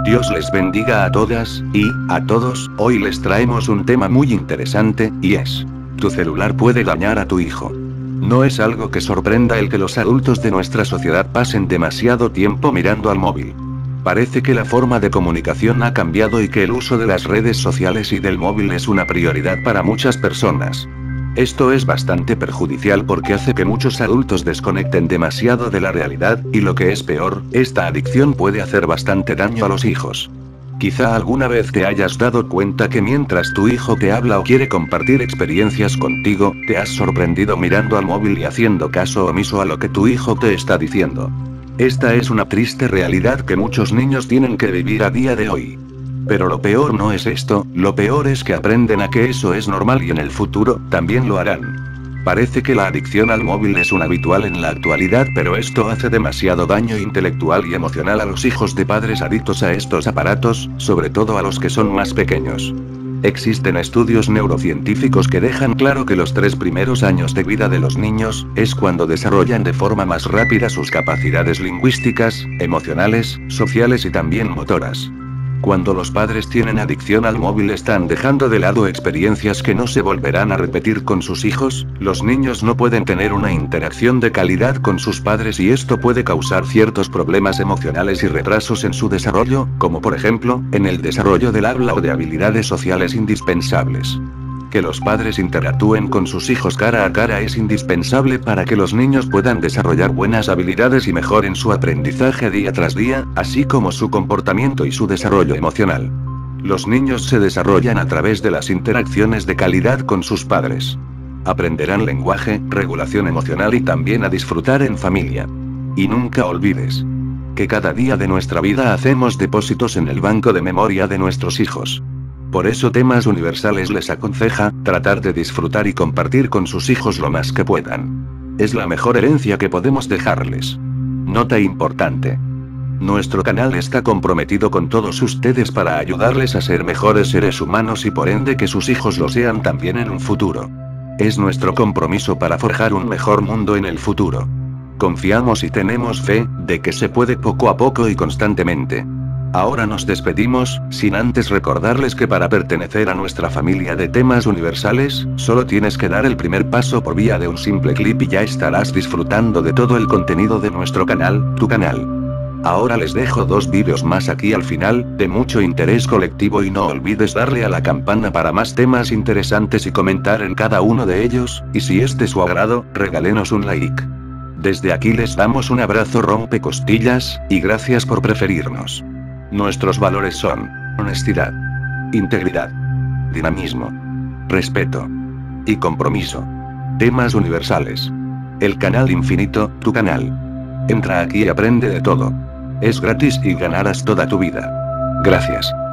Dios les bendiga a todas, y, a todos, hoy les traemos un tema muy interesante, y es: tu celular puede dañar a tu hijo. No es algo que sorprenda el que los adultos de nuestra sociedad pasen demasiado tiempo mirando al móvil. Parece que la forma de comunicación ha cambiado y que el uso de las redes sociales y del móvil es una prioridad para muchas personas. Esto es bastante perjudicial porque hace que muchos adultos desconecten demasiado de la realidad, y lo que es peor, esta adicción puede hacer bastante daño a los hijos. Quizá alguna vez te hayas dado cuenta que mientras tu hijo te habla o quiere compartir experiencias contigo, te has sorprendido mirando al móvil y haciendo caso omiso a lo que tu hijo te está diciendo. Esta es una triste realidad que muchos niños tienen que vivir a día de hoy. Pero lo peor no es esto, lo peor es que aprenden a que eso es normal y en el futuro, también lo harán. Parece que la adicción al móvil es un habitual en la actualidad, pero esto hace demasiado daño intelectual y emocional a los hijos de padres adictos a estos aparatos, sobre todo a los que son más pequeños. Existen estudios neurocientíficos que dejan claro que los 3 primeros años de vida de los niños, es cuando desarrollan de forma más rápida sus capacidades lingüísticas, emocionales, sociales y también motoras. Cuando los padres tienen adicción al móvil están dejando de lado experiencias que no se volverán a repetir con sus hijos, los niños no pueden tener una interacción de calidad con sus padres y esto puede causar ciertos problemas emocionales y retrasos en su desarrollo, como por ejemplo, en el desarrollo del habla o de habilidades sociales indispensables. Que los padres interactúen con sus hijos cara a cara es indispensable para que los niños puedan desarrollar buenas habilidades y mejoren su aprendizaje día tras día, así como su comportamiento y su desarrollo emocional. Los niños se desarrollan a través de las interacciones de calidad con sus padres. Aprenderán lenguaje, regulación emocional y también a disfrutar en familia. Y nunca olvides que cada día de nuestra vida hacemos depósitos en el banco de memoria de nuestros hijos. Por eso Temas Universales les aconseja tratar de disfrutar y compartir con sus hijos lo más que puedan. Es la mejor herencia que podemos dejarles. Nota importante: nuestro canal está comprometido con todos ustedes para ayudarles a ser mejores seres humanos y por ende que sus hijos lo sean también en un futuro. Es nuestro compromiso para forjar un mejor mundo en el futuro. Confiamos y tenemos fe de que se puede poco a poco y constantemente. Ahora nos despedimos, sin antes recordarles que para pertenecer a nuestra familia de Temas Universales, solo tienes que dar el primer paso por vía de un simple clip y ya estarás disfrutando de todo el contenido de nuestro canal, tu canal. Ahora les dejo 2 vídeos más aquí al final, de mucho interés colectivo y no olvides darle a la campana para más temas interesantes y comentar en cada uno de ellos, y si es de su agrado, regálenos un like. Desde aquí les damos un abrazo rompecostillas, y gracias por preferirnos. Nuestros valores son: honestidad, integridad, dinamismo, respeto y compromiso. Temas Universales. El canal infinito, tu canal. Entra aquí y aprende de todo. Es gratis y ganarás toda tu vida. Gracias.